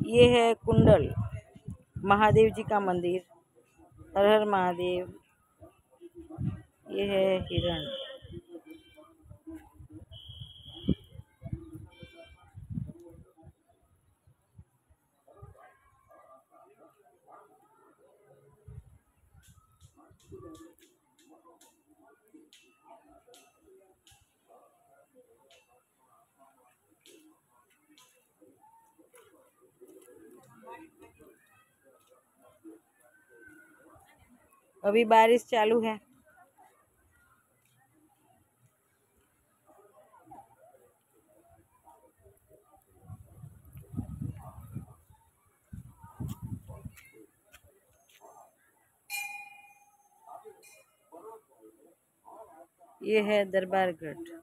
ये है कुंडल महादेव जी का मंदिर। हर हर महादेव। ये है हिरण। अभी बारिश चालू है। ये है दरबारगढ़।